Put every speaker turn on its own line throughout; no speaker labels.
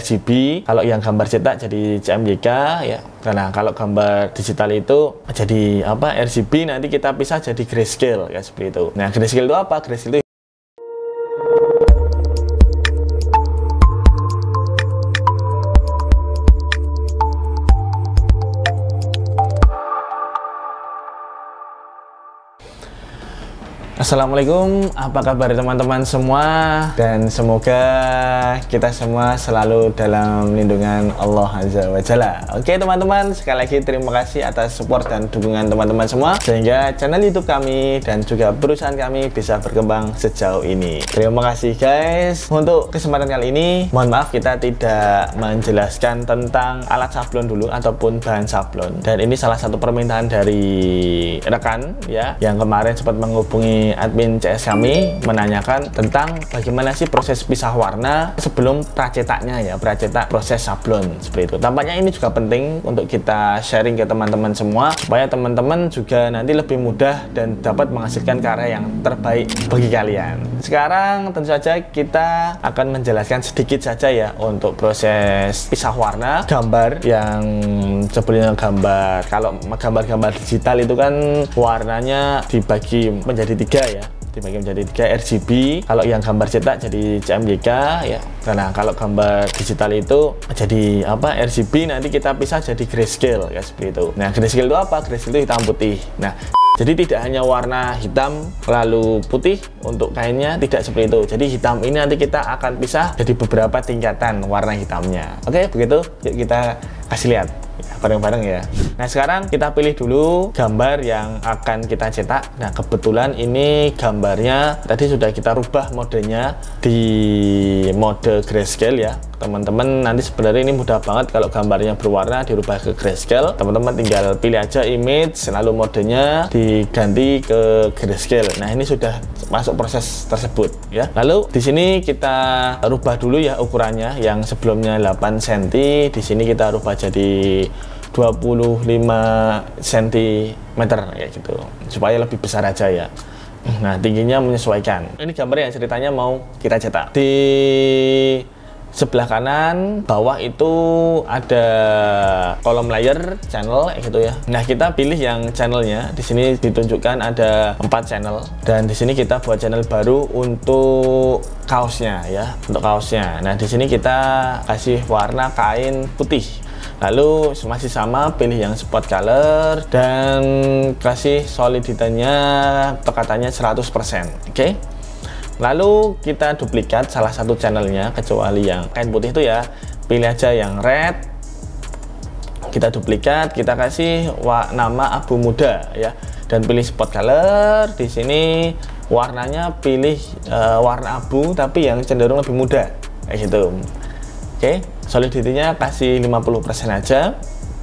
RGB, kalau yang gambar cetak jadi CMYK ya. Karena kalau gambar digital itu jadi apa, RGB, nanti kita pisah jadi grayscale ya, seperti itu. Nah, grayscale itu apa? Grayscale itu Assalamualaikum, apa kabar teman-teman semua? Dan semoga kita semua selalu dalam lindungan Allah Azza wa Jalla. Oke teman-teman, sekali lagi terima kasih atas support dan dukungan teman-teman semua, sehingga channel YouTube kami dan juga perusahaan kami bisa berkembang sejauh ini. Terima kasih guys. Untuk kesempatan kali ini, mohon maaf kita tidak menjelaskan tentang alat sablon dulu ataupun bahan sablon. Dan ini salah satu permintaan dari rekan ya, yang kemarin sempat menghubungi admin CS kami menanyakan tentang bagaimana sih proses pisah warna sebelum pracetaknya ya, pracetak proses sablon seperti itu. Tampaknya ini juga penting untuk kita sharing ke teman-teman semua, supaya teman-teman juga nanti lebih mudah dan dapat menghasilkan karya yang terbaik bagi kalian. Sekarang tentu saja kita akan menjelaskan sedikit saja ya untuk proses pisah warna gambar yang sebelumnya gambar. Kalau gambar-gambar digital itu kan warnanya dibagi menjadi tiga ya, dibagi menjadi 3 RGB, kalau yang gambar cetak jadi CMYK ya. Karena kalau gambar digital itu jadi apa, RGB, nanti kita pisah jadi grayscale ya, seperti itu. Nah, grayscale itu apa? Grayscale itu hitam putih. Nah, jadi tidak hanya warna hitam lalu putih untuk kainnya, tidak seperti itu. Jadi hitam ini nanti kita akan pisah jadi beberapa tingkatan warna hitamnya. Oke, begitu. Yuk kita kasih lihat bareng-bareng ya. Nah, sekarang kita pilih dulu gambar yang akan kita cetak. Nah, kebetulan ini gambarnya tadi sudah kita rubah modenya di mode grayscale ya. Teman-teman nanti sebenarnya ini mudah banget kalau gambarnya berwarna dirubah ke grayscale. Teman-teman tinggal pilih aja image, lalu modenya diganti ke grayscale. Nah, ini sudah masuk proses tersebut ya. Lalu di sini kita rubah dulu ya ukurannya, yang sebelumnya 8 cm, di sini kita rubah jadi 25 cm ya gitu, supaya lebih besar aja ya. Nah, tingginya menyesuaikan. Ini gambar yang ceritanya mau kita cetak. Di sebelah kanan bawah itu ada kolom layer channel gitu ya. Nah, kita pilih yang channelnya. Di sini ditunjukkan ada 4 channel, dan di sini kita buat channel baru untuk kaosnya ya, untuk kaosnya. Nah, di sini kita kasih warna kain putih. Lalu masih sama, pilih yang spot color dan kasih solidity-nya, tekatannya 100%. Oke. Lalu kita duplikat salah satu channelnya, kecuali yang kain putih itu ya. Pilih aja yang red. Kita duplikat, kita kasih nama abu muda ya, dan pilih spot color. Di sini warnanya pilih warna abu tapi yang cenderung lebih muda kayak gitu. Oke, solidity-nya kasih 50% aja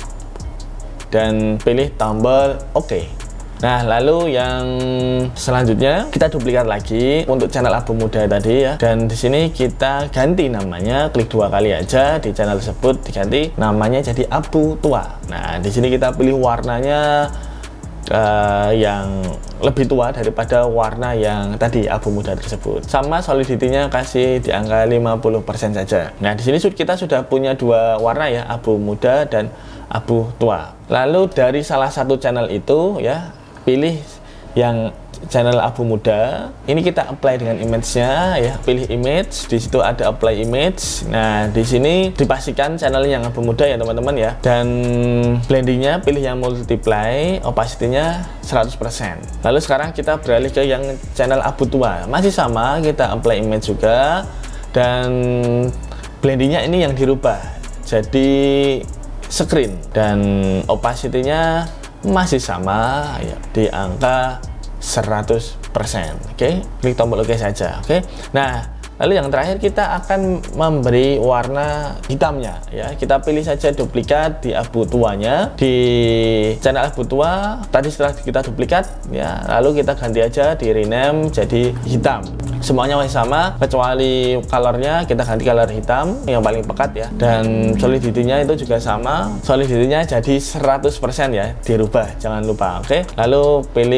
dan pilih tombol OK. Nah, lalu yang selanjutnya kita duplikat lagi untuk channel abu muda tadi ya, dan di sini kita ganti namanya, klik 2 kali aja di channel tersebut, diganti namanya jadi abu tua. Nah, di sini kita pilih warnanya yang lebih tua daripada warna yang tadi abu muda tersebut. Sama solidity-nya kasih di angka 50% saja. Nah, di sini kita sudah punya 2 warna ya, abu muda dan abu tua. Lalu dari salah satu channel itu ya, pilih yang channel abu muda. Ini kita apply dengan image-nya ya. Pilih image, di situ ada apply image. Nah, di sini dipastikan channel yang abu muda ya teman-teman ya. Dan blendingnya pilih yang multiply, opacity-nya 100%. Lalu sekarang kita beralih ke yang channel abu tua. Masih sama, kita apply image juga, dan blendingnya ini yang dirubah jadi screen, dan opacity-nya masih sama ya, di angka 100%. Oke, klik tombol OK saja. Oke. Nah, lalu yang terakhir kita akan memberi warna hitamnya ya. Kita pilih saja duplikat di abu tuanya, di channel abu tua tadi. Setelah kita duplikat ya, lalu kita ganti aja, di rename jadi hitam. Semuanya masih sama kecuali colornya, kita ganti color hitam yang paling pekat ya, dan solidity-nya itu juga sama, solidity-nya jadi 100% ya, dirubah, jangan lupa. Oke, lalu pilih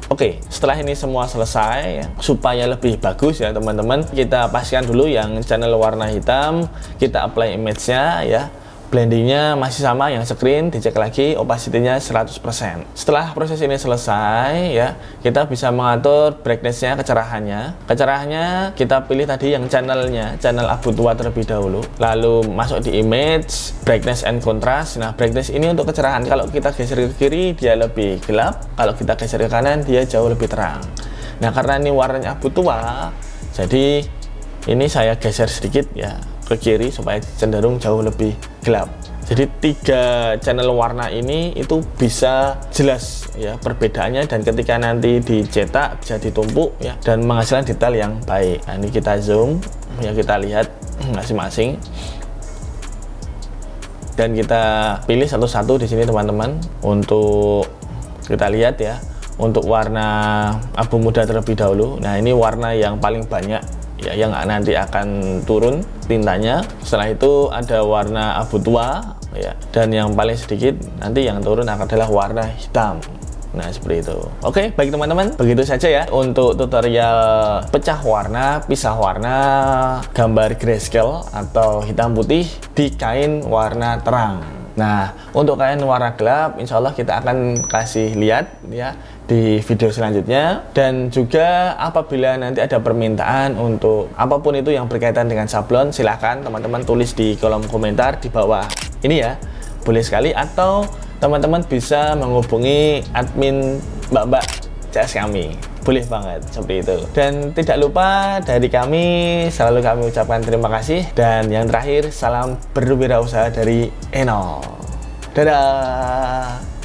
Oke, setelah ini semua selesai ya, supaya lebih bagus ya teman-teman, kita pastikan dulu yang channel warna hitam, kita apply image-nya ya. Blendingnya masih sama yang screen, dicek lagi opacity-nya 100%. Setelah proses ini selesai ya, kita bisa mengatur brightness-nya, kecerahannya. Kecerahannya kita pilih tadi yang channelnya, channel abu tua terlebih dahulu. Lalu masuk di image, brightness and contrast. Nah, brightness ini untuk kecerahan. Kalau kita geser ke kiri dia lebih gelap, kalau kita geser ke kanan dia jauh lebih terang. Nah, karena ini warnanya abu tua, jadi ini saya geser sedikit ya ke kiri supaya cenderung jauh lebih gelap. Jadi 3 channel warna ini itu bisa jelas ya perbedaannya, dan ketika nanti dicetak bisa ditumpuk ya dan menghasilkan detail yang baik. Nah, ini kita zoom ya, kita lihat masing-masing dan kita pilih satu-satu di sini teman-teman. Untuk kita lihat ya, untuk warna abu muda terlebih dahulu. Nah, ini warna yang paling banyak ya, yang nanti akan turun tintanya. Setelah itu ada warna abu tua ya, dan yang paling sedikit nanti yang turun adalah warna hitam. Nah, seperti itu. Oke, baik teman-teman, begitu saja ya untuk tutorial pecah warna, pisah warna, gambar grayscale atau hitam putih di kain warna terang. Nah, untuk kain warna gelap, insya Allah kita akan kasih lihat ya di video selanjutnya. Dan juga apabila nanti ada permintaan untuk apapun itu yang berkaitan dengan sablon, silahkan teman-teman tulis di kolom komentar di bawah ini ya, boleh sekali. Atau teman-teman bisa menghubungi admin Mbak CS kami, boleh banget seperti itu. Dan tidak lupa dari kami selalu kami ucapkan terima kasih, dan yang terakhir salam berwirausaha dari Eno. Dadah.